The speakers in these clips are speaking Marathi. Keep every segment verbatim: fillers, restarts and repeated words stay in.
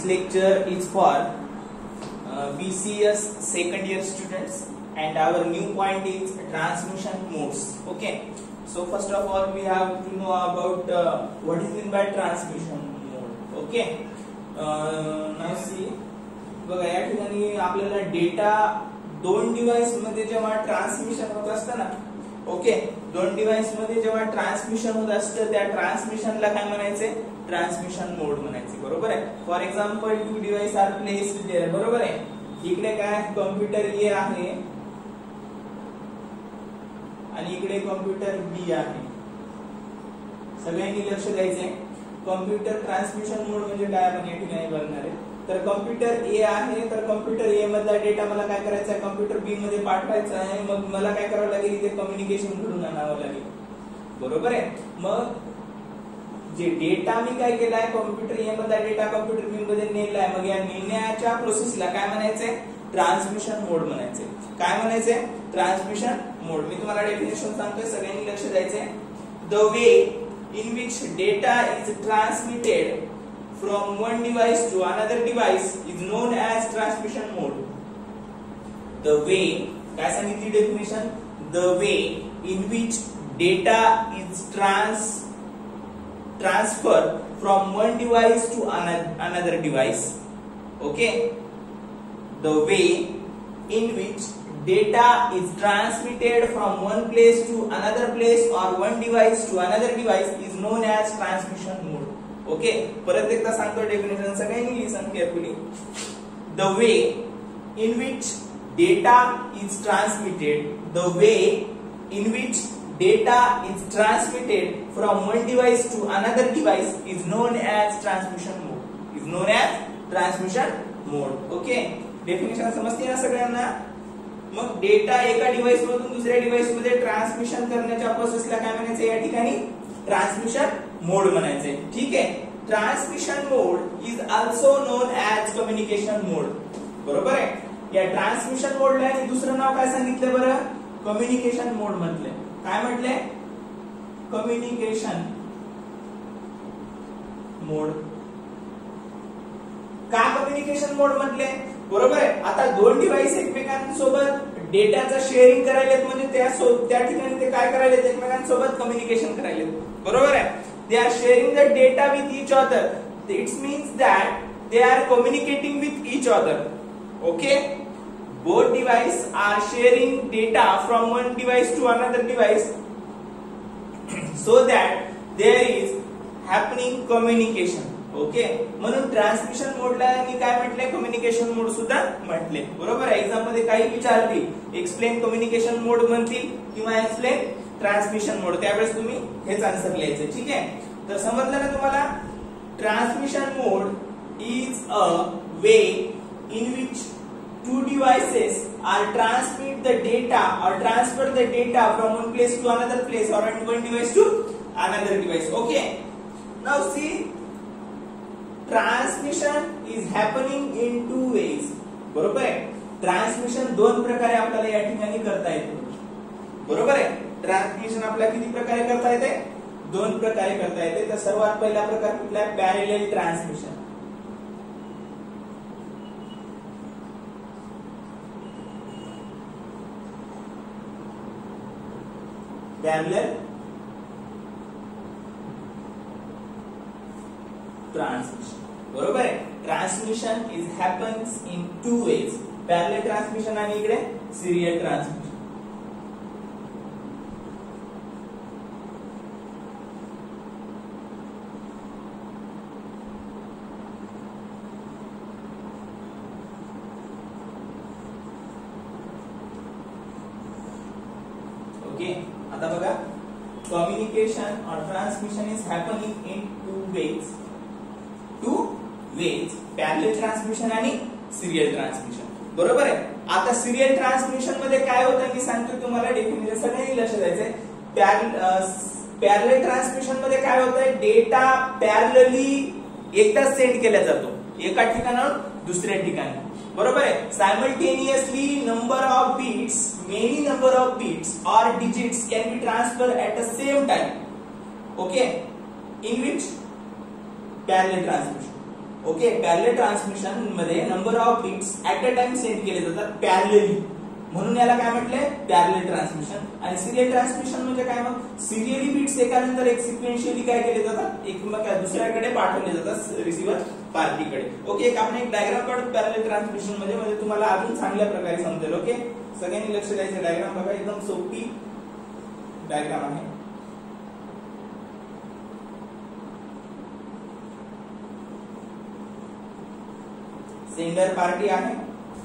This lecture is for uh, B C S second year students, and our new point is transmission modes. Okay, so first of all we have to know about uh, what is meant by transmission mode. Okay, uh, now see, बघा या ठिकाणी आपल्याला डेटा दोन डिव्हाइस मध्ये जेव्हा ट्रान्समिशन होत असतं ना, ओके, दोन डिव्हाइस मध्ये जेव्हा ट्रान्समिशन होत असतं त्या ट्रान्समिशनला काय म्हणायचे? ट्रान्समिशन मोड म्हणायचे, बरोबर आहे. For example two device are placed there, बरोबर आहे. इकडे काय कॉम्प्युटर ए आहे आणि इकडे कॉम्प्युटर बी आहे. सगळ्यांनी लक्ष द्यायचंय. कॉम्प्युटर ट्रान्समिशन मोड म्हणजे काय आपण या ठिकाणी बघणार आहे. तर कॉम्प्युटर ए आहे, तर कॉम्प्युटर ए मधला डेटा मला काय करायचा आहे? कॉम्प्युटर बी मध्ये पाठवायचा आहे. मग मला काय करावं लागेल? इथे कम्युनिकेशन घडून आणावं लागेल, बरोबर आहे. मग जे डेटा मी काय केलाय, कॉम्प्युटर ए मधला डेटा कॉम्प्युटर बी मध्ये नेलाय. मग या नेण्याच्या प्रोसेसला काय म्हणायचंय? ट्रान्समिशन मोड म्हणायचे. काय म्हणायचे? ट्रान्समिशन मोड. मी तुम्हाला डेफिनेशन सांगतोय, सगळ्यांनी लक्ष द्यायचंय. The way in which data is transmitted from one device to another device is known as transmission mode. The way, काय सांगितली definition? The way in which data is trans transferred from one device to another device. Okay, the way in which data is transmitted from one place to another place or one device to another device is known as transmission mode. Okay, परत एकदा सांगतो डेफिनेशन, सगळ्यांनी listen carefully. The way in which data is transmitted the way in which data is transmitted from one device to another device is known as transmission mode is known as transmission mode. Okay, definition समजते ना सगळ्यांना? मग डेटा एका डिवाइस मधून दुसऱ्या डिवाइस मध्ये ट्रान्समिशन करण्याच्या प्रोसेसला काय म्हणायचं? या ठिकाणी ट्रान्समिशन मोड म्हणायचे. ठीक आहे. Transmission mode is also known as communication mode, बरोबर आहे. या ट्रान्समिशन मोडला आणि दुसरं नाव काय सांगितलं बरं? कम्युनिकेशन मोड म्हटले. काय म्हटले? Communication mode. का कम्युनिकेशन मोड म्हटले? बरोबर आहे. आता दोन डिव्हाइस एकमेकांसोबत डेटाचा शेअरिंग करायलेत, म्हणजे त्या त्या ठिकाणी ते काय करायलेत? एकमेकांसोबत कम्युनिकेशन करायलेत, बरोबर आहे. They are sharing the data with each other. It means that they are communicating with each other. Okay, both devices are sharing data from one device to another device so that there is happening communication. Okay, म्हणून ट्रान्समिशन मोडला आणि काय म्हटले? कम्युनिकेशन मोड सुद्धा म्हटले, बरोबर आहे. एक्झाम मध्ये काही विचारतील, एक्सप्लेन कम्युनिकेशन मोड म्हणतील किंवा एक्सप्लेन ट्रान्समिशन मोड, त्यावेळेस तुम्ही हेच आन्सर लिहायचे. ठीक आहे, तर समजलं ना तुम्हाला? Transmission mode is a way in which two devices are transmit the data और transfer the data from one place to another place और one device to another device. Okay, now see, transmission is happening in two ways, बरोबर आहे. ट्रान्समिशन दोन प्रकारे आपल्याला या ठिकाणी करता येते, बरोबर आहे. ट्रान्समिशन आपल्याला किती प्रकारे करता येते? दोन प्रकारे करता येते. तर सर्वात पहिला प्रकार कुठला आहे? Parallel transmission. पॅरलल ट्रान्समिशन, बरोबर आहे. Transmission is happens in two ways. Parallel transmission आणि इकडे सिरियल ट्रान्समिशन. ओके, आता बघा, कम्युनिकेशन और transmission is happening in two ways. Two ways, parallel transmission आणि सिरियल ट्रान्समिशन, बरोबर आहे. आता सिरियल ट्रान्समिशन मध्ये काय होतं मी सांगतो तुम्हाला, डेफिनेशन सगळ्यांनी लक्ष द्यायचंय. पॅरलल ट्रान्समिशन मध्ये काय होतंय? डेटा पॅरलली एकदा सेंड केला जातो एका ठिकाणाहून दुसऱ्या ठिकाणी, बरोबर आहे. Simultaneously number of bits, many number of bits और digits can be transfer at the same time. Okay, in which parallel transmission. Okay, parallel transmission मध्ये number of bits at a time send केले जातात पॅरलली, म्हणून याला काय म्हटलंय पॅरलल ट्रान्समिशन. आणि सिरियल ट्रान्समिशन म्हणजे काय, मग सिरियली बिट्स एकानंतर एक सिक्वेन्शियली काय केले जातात, एक मग दुसऱ्याकडे पाठवले जातात रिसीव्हर पार्टीकडे. ओके, एक आपण एक डायग्राम काढू पॅरलल ट्रान्समिशन मध्ये, म्हणजे तुम्हाला अजून चांगल्या प्रकारे समजेल. ओके, सगळ्यांनी लक्ष द्यायचं. डायग्राम बघा, एकदम सोपी डायग्राम आहे. सेंडर पार्टी आहे,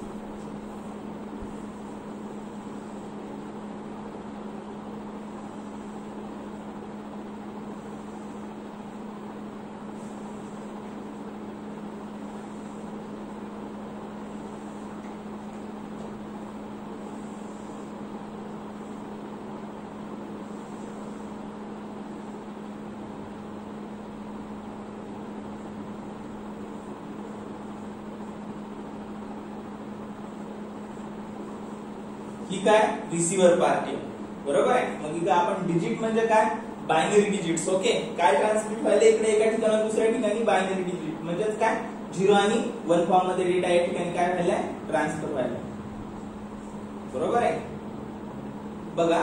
ही काय रिसीव्हर पार्टी, बरोबर आहे. मग इथं आपण डिजिट म्हणजे काय, बायनरी डिजिट्स. ओके, काय ट्रान्समिट व्हायला इकडे एका ठिकाणी दुसऱ्या ठिकाणी बायनरी डिजिट म्हणजेच काय झिरो आणि वन फॉर्म मध्ये डेटा या ठिकाणी काय व्हायला ट्रान्सफर व्हायला, बरोबर आहे. बघा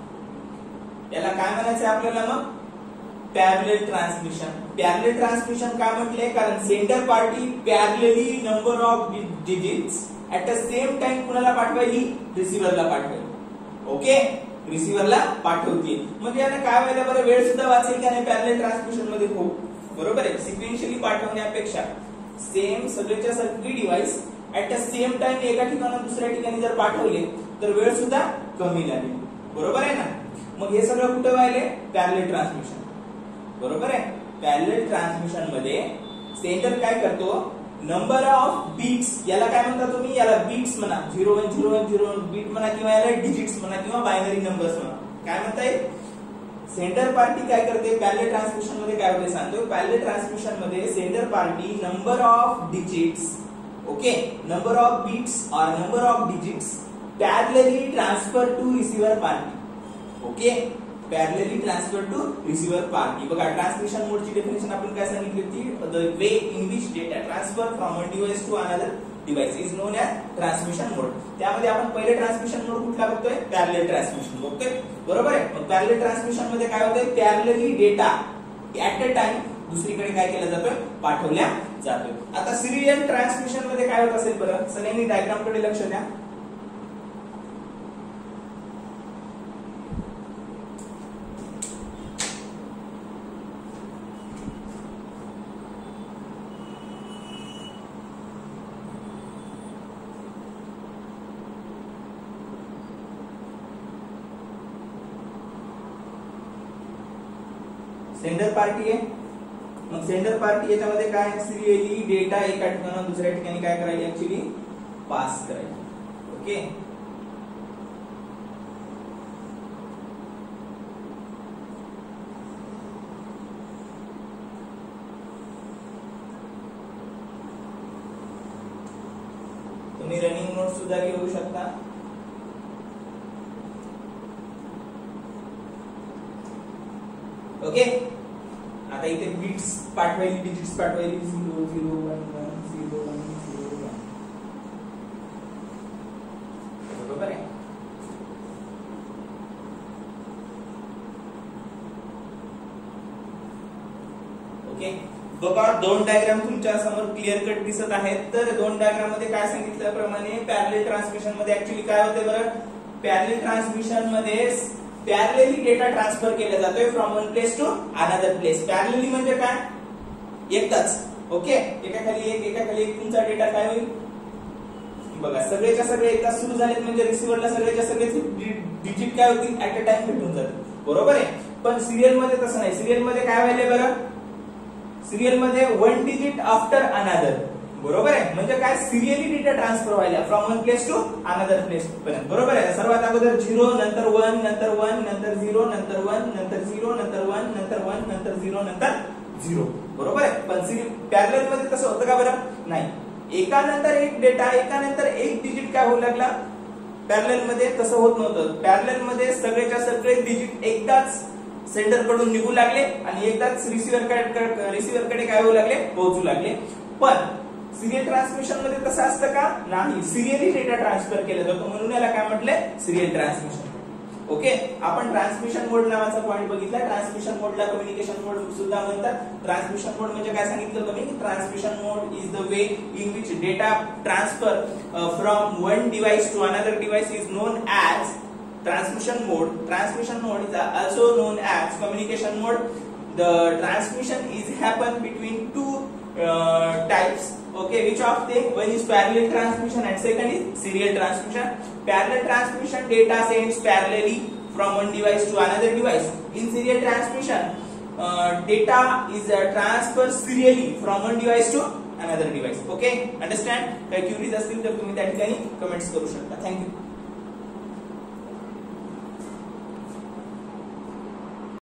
याला काय म्हणायचं आपल्याला, मग पॅरलल ट्रान्समिशन. पॅरलल ट्रान्समिशन काय म्हटले, कारण sender party parallelly number of digits at the same time कुणाला पाठवायली, रिसीव्हरला पाठवायली. ओके, रिसीव्हरला पाठवते. म्हणजे याने काय व्हायला बरं, वेळ सुद्धा वाचेल का नाही पॅरलल ट्रान्समिशन मध्ये, हो बरोबर आहे. सिक्वेन्शियली पाठवण्यापेक्षा सेम सगळेच्या सगळे device at the same time एका ठिकाणाहून दुसऱ्या ठिकाणी जर पाठवले तर वेळ सुद्धा कमी लागेल, बरोबर आहे ना. मग हे सगळं कुठे व्हायले, पॅरलल ट्रान्समिशन, बरोबर आहे. पॅरलल ट्रान्समिशन मध्ये सेंटर काय करतो, नंबर ऑफ बीट्स, याला काय म्हणता तुम्ही, याला बीट्स म्हणा, zero one zero one zero one bit म्हणा, किंवा याला डिजिट्स म्हणा, किंवा बायनरी नंबर्स म्हणा, काय म्हणताय. सेंटर पार्टी काय करते पॅरलल ट्रान्समिशन मध्ये, काय होते सांगतो. पॅरलल ट्रान्समिशन मध्ये sender party number of digits, okay, number of bits और number of digits parallelly transfer to receiver party. Okay, parallelly transfer to receiver party. बघा ट्रान्समिशन मोडची डेफिनेशन आपण काय सांगितली होती, the way in which data transfer from one device to another device is known as transmission mode. त्यामध्ये आपण पहिले ट्रान्समिशन मोड कुठला बघतोय, पॅरलल ट्रान्समिशन बघतोय, बरोबर आहे. मग पॅरलल ट्रान्समिशन मध्ये काय होतंय, parallelly data at a time दुसरीकडे काय केला जातोय, पाठवल्या जातोय. आता सिरियल ट्रान्समिशन मध्ये काय होत असेल बरं, सगळ्यांनी डायग्राम कडे लक्ष द्या. सेंडर पार्टी आहे, मग सेंडर पार्टी याच्यामध्ये काय, सिरियली डेटा एका ठिकाणाहून दुसऱ्या ठिकाणी काय करायला, ऍक्च्युअली पास करायला. ओके, तुम्ही रनिंग नोट सुद्धा घेऊ शकता. ओके, आता इथे बिट्स पाठवायली, डिजिट्स पाठवायली, zero zero one one zero one zero one, बरोबर आहे. ओके, बघा दोन डायग्राम तुमच्या समोर क्लिअर कट दिसत आहेत. तर दोन डायग्राम मध्ये काय सांगितल्याप्रमाणे पॅरलल ट्रान्समिशन मध्ये ऍक्च्युअली काय होते बरं, पॅरलल ट्रान्समिशन मध्ये पॅरलली डेटा ट्रान्सफर केला जातोय from one place to another place. Parallelly म्हणजे काय, एकदाच. ओके, एका खाली एक एका खाली एक तुमचा डेटा काय होईल, बघा सगळेच्या सगळे एकदाच सुरू झालेत म्हणजे रिसीव्हरला सगळेच्या सगळे डिजिट काय होतील, ऍट अ टाइम भेटून जातील, बरोबर आहे. पण सिरियल मध्ये तसं नाही. सिरियल मध्ये काय व्हायलंय बरं, सिरियल मध्ये वन डिजिट आफ्टर अनदर, बरोबर आहे. म्हणजे काय, सिरियली डेटा ट्रान्सफर व्हायला from one place to another place पर्यंत, बरोबर आहे. सर्वात अगोदर झिरो, नंतर वन, नंतर वन, नंतर झिरो, नंतर वन, नंतर झिरो, नंतर वन, नंतर वन, नंतर झिरो, नंतर झिरो, बरोबर आहे. पण सिरियल पॅरलल मध्ये तसं होतं का बरं, नाही. एकानंतर एक डेटा, एकानंतर एक डिजिट काय होऊ लागला, पॅरलल मध्ये तसं होत नव्हतं. पॅरलल मध्ये सगळेच्या सगळे डिजिट एकदाच सेंडर कडून निघू लागले आणि एकदाच रिसीव्हर कडे रिसीव्हर कडे काय होऊ लागले, पोहोचू लागले. पण सिरियल ट्रान्समिशन मध्ये तसं असतं का? नाही, सिरियली डेटा ट्रान्सफर केला जातो, म्हणून याला काय म्हटलंय? Serial transmission. ओके, आपण ट्रान्समिशन मोड नावाचा पॉइंट बघितला. ट्रान्समिशन मोडला कम्युनिकेशन मोड सुद्धा म्हणतात. ट्रान्समिशन मोड म्हणजे काय सांगितलं तुम्ही? Transmission mode is the way in which data transfer from one device to another device is known as transmission mode. Transmission mode is also known as communication mode. The transmission is happen between two uh, types. Okay, which of them? One is parallel transmission and second is serial transmission. Parallel transmission, data sends parallelly from one device to another device. In serial transmission, uh, data is uh, transferred serially from one device to another device. Okay, understand? काही queries असतील तर तुम्ही त्या ठिकाणी कमेंट्स करू शकता. थँक्यू.